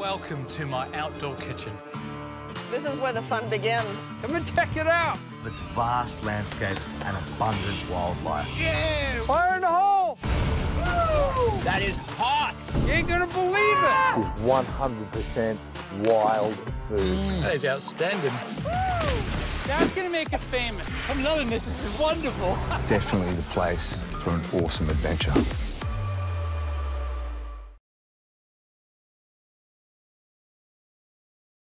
Welcome to my outdoor kitchen. This is where the fun begins. Come and check it out. Its vast landscapes and abundant wildlife. Yeah! Fire in the hole! Woo! That is hot! You ain't gonna believe it! It's 100% wild food. That is outstanding. Woo! That's gonna make us famous. I'm loving this. This is wonderful. Definitely the place for an awesome adventure.